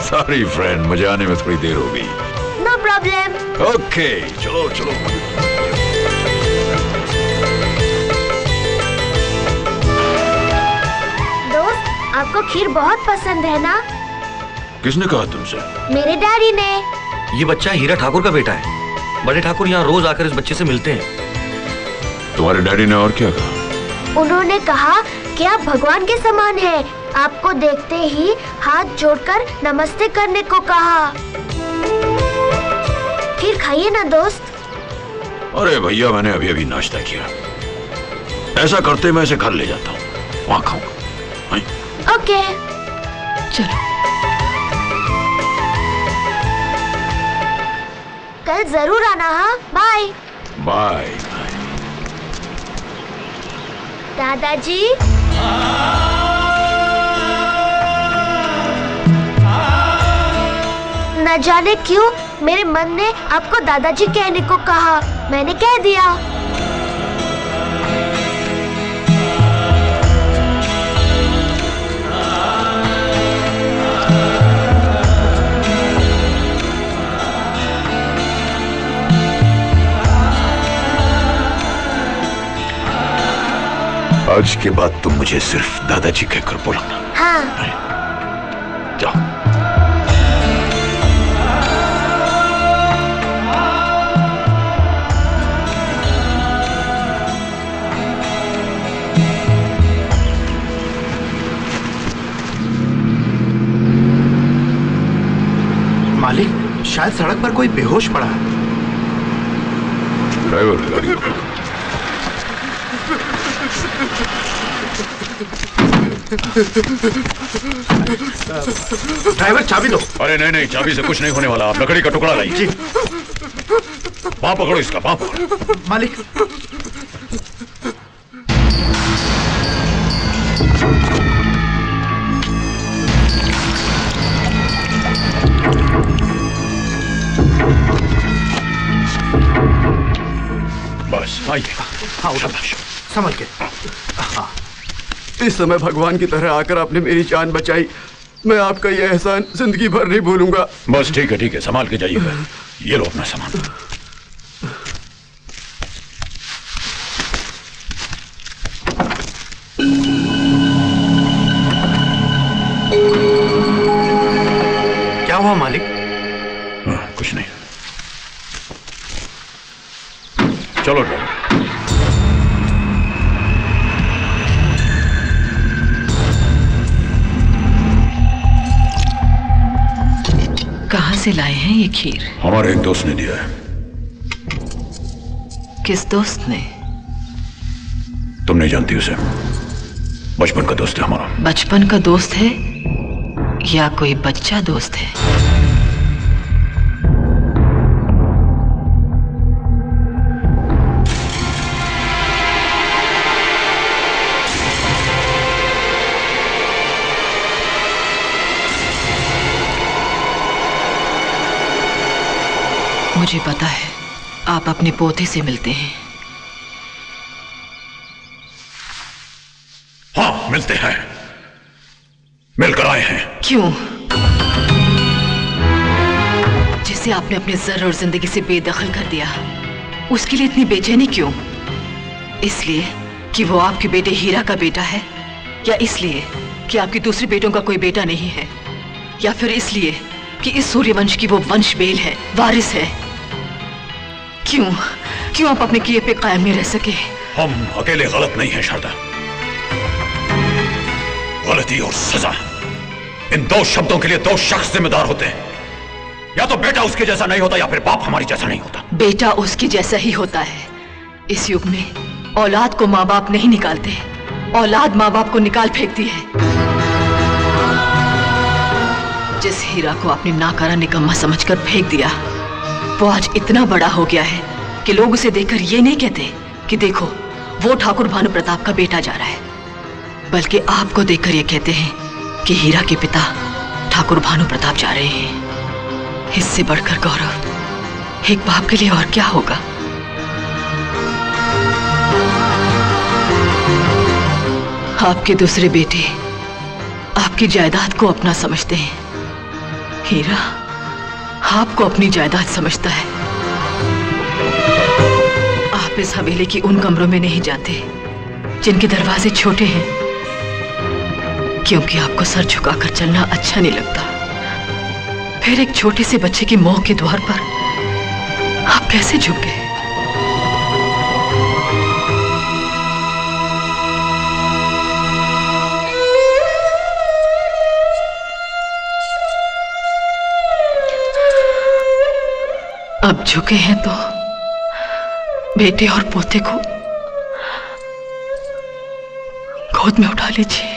Sorry friend, मुझे आने में थोड़ी देर हो गई। No problem. ओके, चलो चलो। दोस्त, आपको खीर बहुत पसंद है ना? किसने कहा तुमसे? मेरे डैडी ने। ये बच्चा हीरा ठाकुर का बेटा है। बड़े ठाकुर यहाँ रोज आकर इस बच्चे से मिलते हैं। तुम्हारे डैडी ने और क्या कहा? उन्होंने कहा कि आप भगवान के समान हैं। आपको देखते ही हाथ जोड़कर नमस्ते करने को कहा। खीर खाइए ना दोस्त। अरे भैया, मैंने अभी अभी नाश्ता किया। ऐसा करते मैं इसे घर ले जाता हूँ, वहाँ खाऊंगा। ओके, चलो। कल जरूर आना। हाँ, बाय बाय। दादाजी। न जाने क्यों मेरे मन ने आपको दादाजी कहने को कहा। मैंने कह दिया। आज के बाद तुम मुझे सिर्फ दादाजी कहकर बुलाना। हाँ। जाओ। मालिक, शायद सड़क पर कोई बेहोश पड़ा है। ड्राइवर, गाड़ी पकड़ो। ड्राइवर, चाबी दो। अरे नहीं नहीं, चाबी से कुछ नहीं होने वाला। आप लकड़ी का टुकड़ा लाइए। पाँव पकड़ो इसका, पाँव पकड़ो। मालिक। बस आइए। हाँ, शाबाश। संभल के। हाँ। इस समय भगवान की तरह आकर आपने मेरी जान बचाई। मैं आपका यह एहसान जिंदगी भर नहीं भूलूंगा। बस ठीक है, संभाल के जाइएगा। ये लो अपना सामान। क्या हुआ मालिक? कुछ नहीं। चलो ड्राइवर। कहाँ से लाए हैं ये खीर? हमारे एक दोस्त ने दिया है। किस दोस्त ने? तुम नहीं जानती उसे। बचपन का दोस्त है हमारा। बचपन का दोस्त है या कोई बच्चा दोस्त है? मुझे पता है आप अपने पोते से मिलते हैं। हाँ, मिलते हैं। मिलकर आए हैं। क्यों? जिसे आपने अपने जर और जिंदगी से बेदखल कर दिया, उसके लिए इतनी बेचैनी क्यों? इसलिए कि वो आपके बेटे हीरा का बेटा है, या इसलिए कि आपके दूसरे बेटों का कोई बेटा नहीं है, या फिर इसलिए कि इस सूर्यवंश की वो वंश बेल है, वारिस है? क्यों आप अपने किए पे कायम नहीं रह सके? हम अकेले गलत नहीं हैं शारदा। गलती और सजा, इन दो शब्दों के लिए दो शख्स जिम्मेदार होते हैं। या तो बेटा उसके जैसा नहीं होता, या फिर बाप हमारी जैसा नहीं होता। बेटा उसके जैसा ही होता है। इस युग में औलाद को माँ बाप नहीं निकालते, औलाद माँ बाप को निकाल फेंकती है। जिस हीरा को आपने नाकारा निकम्मा समझकर फेंक दिया, वो आज इतना बड़ा हो गया है कि लोग उसे देखकर ये नहीं कहते कि देखो वो ठाकुर भानु प्रताप का बेटा जा रहा है, बल्कि आपको देखकर ये कहते हैं कि हीरा के पिता ठाकुर भानु प्रताप जा रहे हैं। इससे बढ़कर गौरव एक बाप के लिए और क्या होगा? आपके दूसरे बेटे आपकी जायदाद को अपना समझते हैं, हीरा आपको अपनी जायदाद समझता है। आप इस हवेली की उन कमरों में नहीं जाते जिनके दरवाजे छोटे हैं, क्योंकि आपको सर झुकाकर चलना अच्छा नहीं लगता। फिर एक छोटे से बच्चे की मौत के द्वार पर आप कैसे झुक गए? अब झुके हैं तो बेटे और पोते को गोद में उठा लीजिए।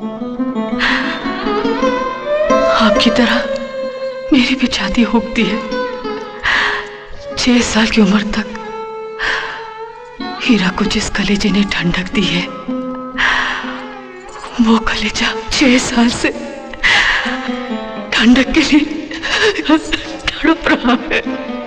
आपकी तरह मेरी भी छाती हुकती है। 6 साल की उम्र तक हीरा को जिस कलेजे ने ठंडक दी है, वो कलेजा 6 साल से ठंडक के लिए तड़प रहा है।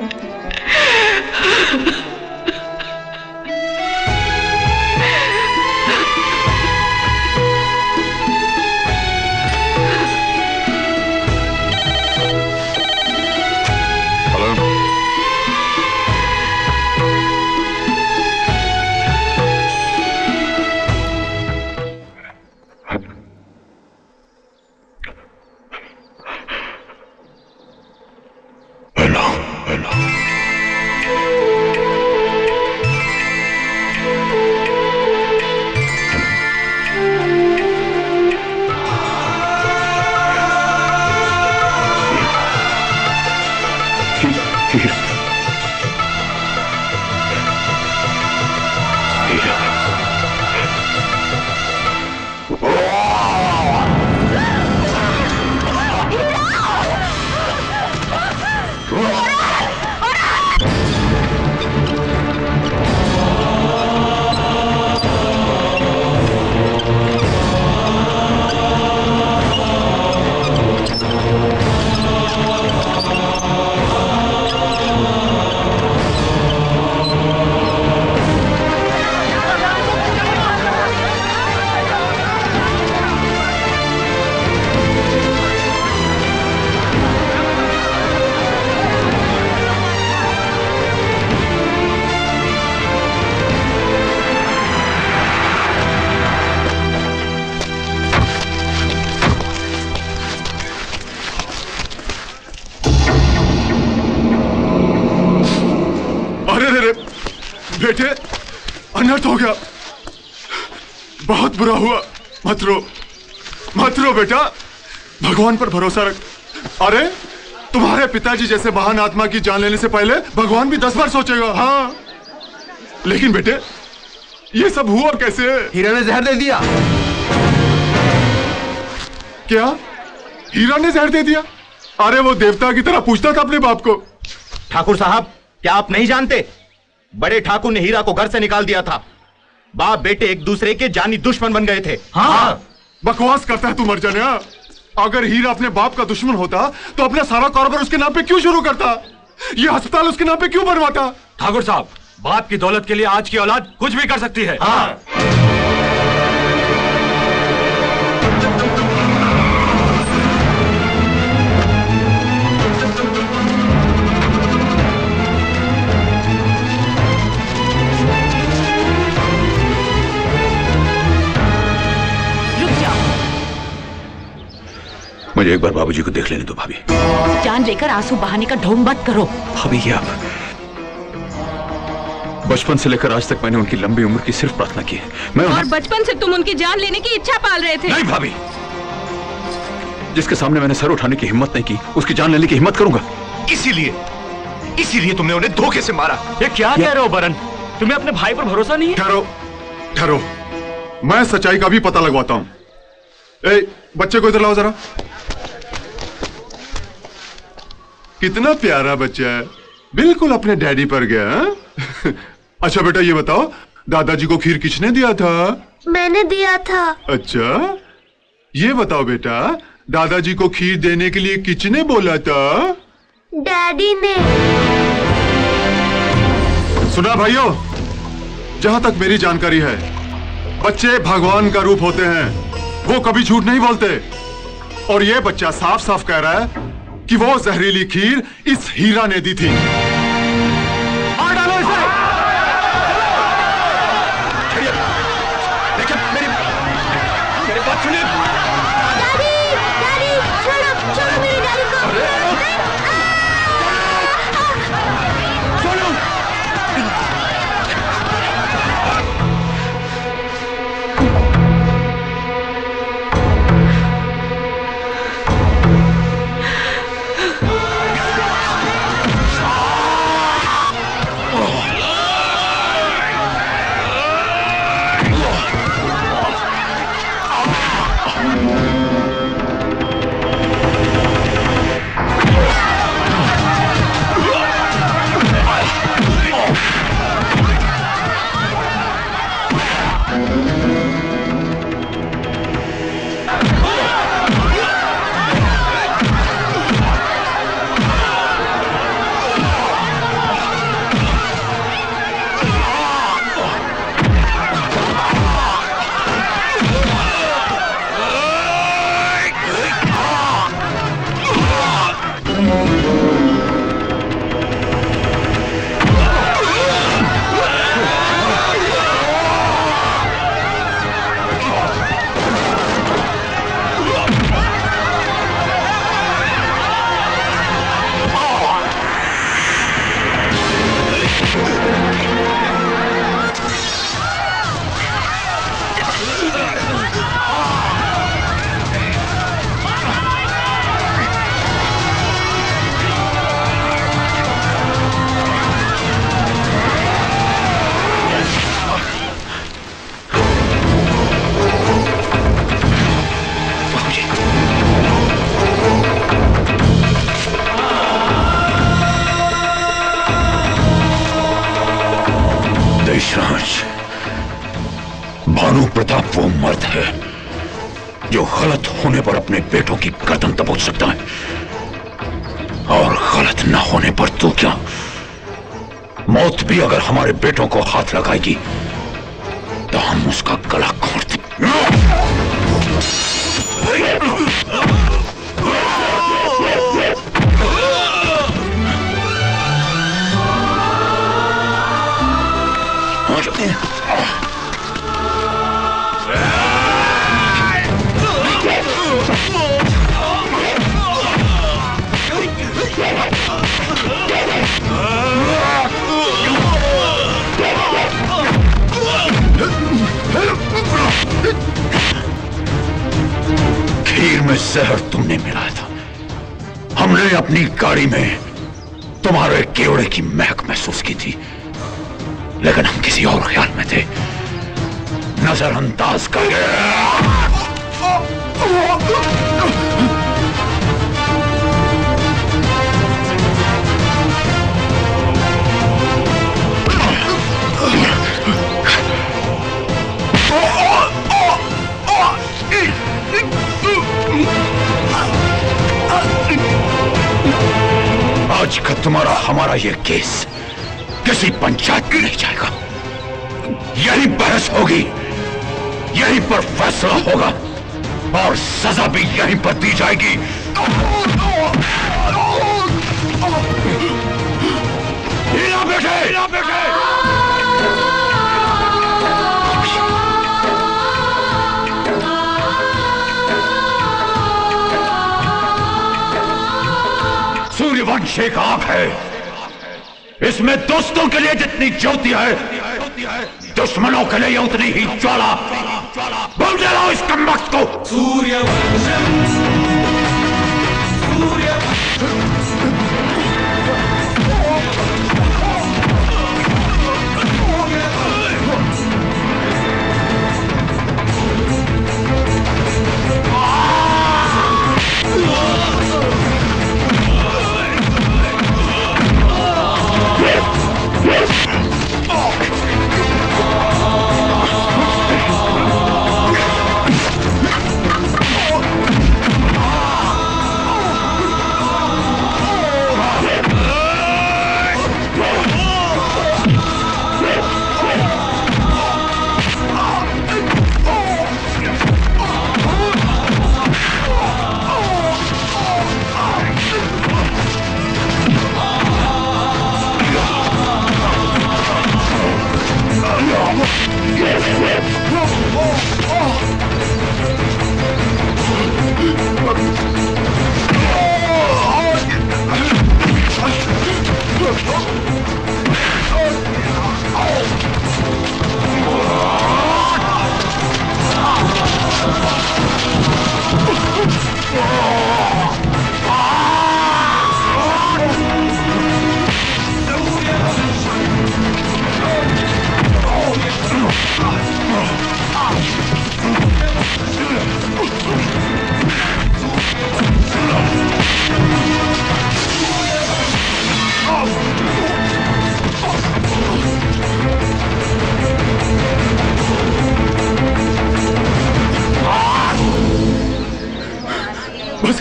बेटे, अनर्थ हो गया, बहुत बुरा हुआ। मत रो, मत रो बेटा, भगवान पर भरोसा रख। अरे तुम्हारे पिताजी जैसे महान आत्मा की जान लेने से पहले भगवान भी 10 बार सोचेगा। हाँ, लेकिन बेटे ये सब हुआ कैसे? हीरा ने जहर दे दिया। क्या हीरा ने जहर दे दिया? अरे वो देवता की तरह पूछता था अपने बाप को। ठाकुर साहब, क्या आप नहीं जानते? बड़े ठाकुर ने हीरा को घर से निकाल दिया था। बाप बेटे एक दूसरे के जानी दुश्मन बन गए थे। हाँ, बकवास करता है तू मर्जानिया। अगर हीरा अपने बाप का दुश्मन होता तो अपना सारा कारोबार उसके नाम पे क्यों शुरू करता? ये अस्पताल उसके नाम पे क्यों बनवाता? ठाकुर साहब, बाप की दौलत के लिए आज की औलाद कुछ भी कर सकती है। हाँ। मुझे एक बार बाबूजी को देख लेने दो भाभी। जान लेकर आंसू बहाने का ढोंग मत करो। भाभी ये आप, बचपन से लेकर आज तक मैंने उनकी लंबी उम्र की सिर्फ प्रार्थना की है। और बचपन से तुम उनकी जान लेने की इच्छा पाल रहे थे। नहीं भाभी, जिसके सामने मैंने सर उठाने की हिम्मत नहीं की, उसकी जान लेने की हिम्मत करूंगा। इसीलिए तुमने उन्हें धोखे से मारा। ये क्या कह रहे हो बरन? तुम्हें अपने भाई पर भरोसा नहीं है? ठहरो, ठहरो, मैं सच्चाई का भी पता लगवाता हूं। ए, बच्चे को इधर लाओ जरा। कितना प्यारा बच्चा है, बिल्कुल अपने डैडी पर गया। अच्छा बेटा ये बताओ, दादाजी को खीर किसने दिया था? मैंने दिया था। अच्छा, ये बताओ बेटा, दादाजी को खीर देने के लिए किसने बोला था? डैडी ने। सुना भाइयों, जहां तक मेरी जानकारी है, बच्चे भगवान का रूप होते हैं, वो कभी झूठ नहीं बोलते। और ये बच्चा साफ साफ कह रहा है कि वो जहरीली खीर इस हीरा ने दी थी। मार डालो इसे। देखिए मेरी बात सुनिए। डैडी, डैडी, छोड़ो, छोड़ो मेरी डैडी को। भानु प्रताप वो मर्द है जो गलत होने पर अपने बेटों की गर्दन दबोच सकता है, और गलत ना होने पर तो क्या, मौत भी अगर हमारे बेटों को हाथ लगाएगी तो हम उसका गला घोंट खीर में जहर तुमने मिलाया था। हमने अपनी गाड़ी में तुम्हारे केवड़े की महक महसूस की थी, लेकिन हम किसी और ख्याल में थे। नजरअंदाज कर गए। आज का तुम्हारा हमारा ये केस किसी पंचायत में नहीं जाएगा। यही बहस होगी, यहीं पर फैसला होगा और सजा भी यहीं पर दी जाएगी। हीरा बेटे, हीरा बेटे। सूर्यवंश एक आग है, इसमें दोस्तों के लिए जितनी ज्योति है, दुश्मनों के लिए उतनी ही ज्वाला। बोल दे रहा हूं इस कमबख्त को।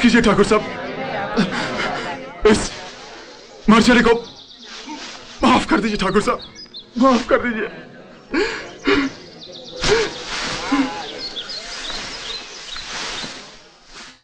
दीजिए ठाकुर साहब, इस मर्चरी को माफ कर दीजिए ठाकुर साहब, माफ कर दीजिए।